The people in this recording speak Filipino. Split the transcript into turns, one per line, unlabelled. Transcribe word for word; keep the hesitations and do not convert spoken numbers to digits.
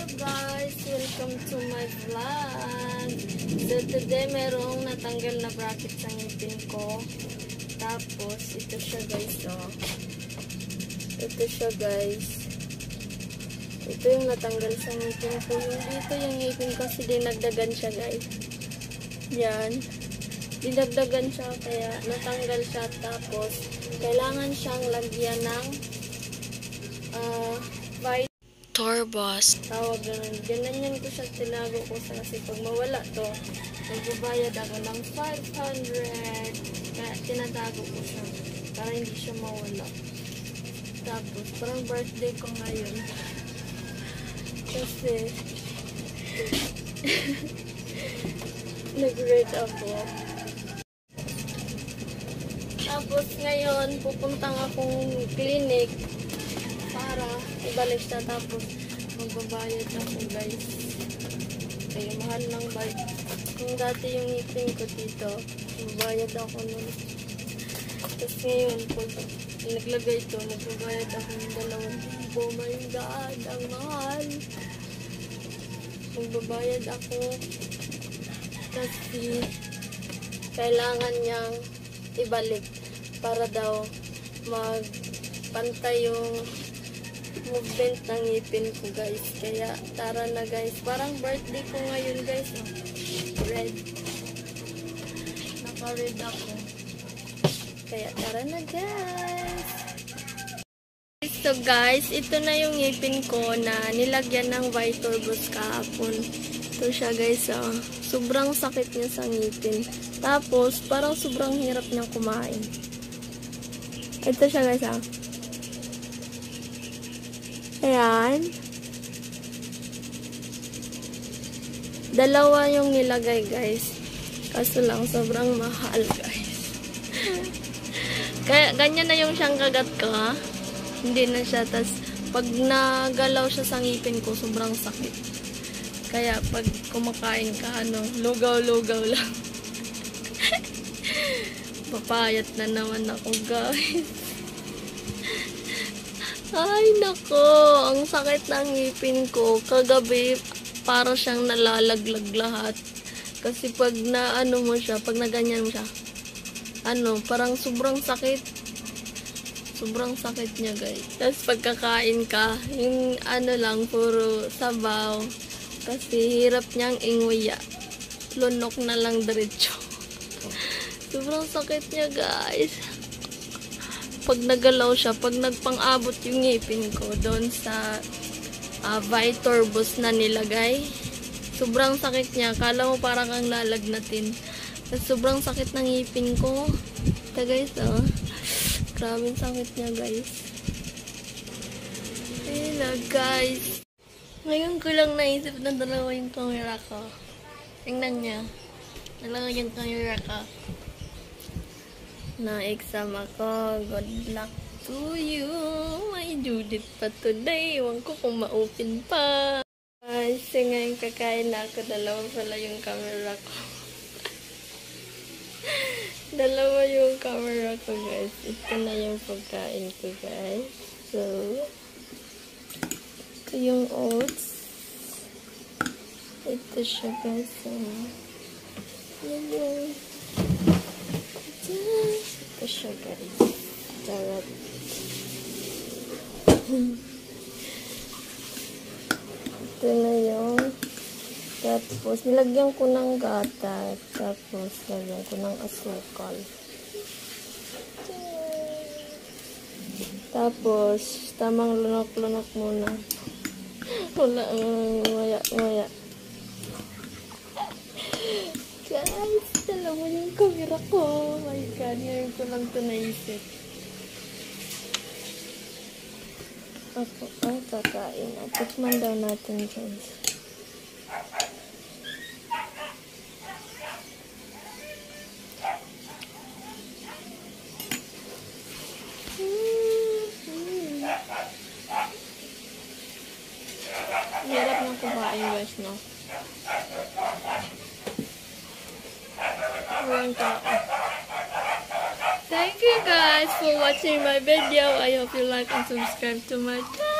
guys! Welcome to my vlog! So today merong natanggal na bracket sa ngipin ko. Tapos ito siya guys, oh. Ito siya guys. Ito yung natanggal sa ngipin ko. Yung dito yung ngipin ko kasi dinagdagan siya guys. Yan. Dinagdagan siya kaya natanggal siya. Tapos kailangan siyang lagyan ng uh, Torbos. Tawag ganun. Ganyan ko siya, tinago ko sa kasi pag mawala to, magbabayad ako ng five hundred. Kaya tinatago ko siya para hindi siya mawala. Tapos, parang birthday ko ngayon. Kasi, nag-rate ako. Tapos, ngayon, pupuntang akong clinic para ibalik siya, tapos magbabayad ako guys. Kaya mahal ng bike. Kung dati yung ngipin ko dito, magbabayad ako nun. Tapos ngayon, pag naglagay ito, magbabayad ako ng dalawang libo. Oh my God, ang mahal. Magbabayad ako kasi kailangan niyang ibalik para daw magpantay yung movement ng ngipin ko guys. Kaya tara na guys, parang birthday ko ngayon guys, oh. Red, naka red ako, kaya tara na guys. So guys, ito na yung ngipin ko na nilagyan ng Vitorbos kahapon. Ito siya guys, oh. Sobrang sakit niya sa ngipin, tapos parang sobrang hirap niyang kumain. Ito siya guys, oh. Ayan. Dalawa yung nilagay guys. Kaso lang sobrang mahal guys. Kaya ganyan na yung siyang kagat ko, ha. Hindi na siya. Tas pag nagalaw siya sa ngipin ko, sobrang sakit. Kaya pag kumakain ka, ano, lugaw-lugaw lang. Papayat na naman ako guys. Ay, nako. Ang sakit ng ngipin ko. Kagabi, para siyang nalalaglag lahat. Kasi pag na, ano mo siya, pag naganyan mo siya, ano, parang sobrang sakit. Sobrang sakit niya, guys. Tapos pagkakain ka, yung ano lang, puro sabaw. Kasi hirap niyang inguya. Lunok na lang diretso. Sobrang sakit niya, guys. Pag nagalaw siya, pag nagpang-abot yung ngipin ko doon sa uh, Vitorbos na nilagay, sobrang sakit niya. Kala mo parang ang lalagnatin. At sobrang sakit ng ngipin ko. Ito guys, oh. Grabe sakit niya guys. Ayun guys. Ngayon ko lang naisip na dalawa yung camera ko. Tingnan niya. Dalawa yung camera ko. Na-exam ako. Good luck to you. May due date pa today. Ewan ko kung ma-open pa. Kasi ngayon kakain na ako. Dalawa pala yung camera ko. Dalawa yung camera ko guys. Ito na yung pagkain ko guys. So, ito yung oats. Ito siya guys. So, yan yung ito siya guys. Sarap. Ito na yung tapos nilagyan ko ng gata. Tapos nilagyan ko ng asukal. Tapos tamang lunok-lunok muna. Wala ang ngaya-ngaya. Guys, dalawa yung camera ko. Oh my God, ngayon ko lang ito naisip. Ako ang kakain. At tikman daw natin guys. Hirap ng kumain guys, no? Thank you guys for watching my video. I hope you like and subscribe to my channel.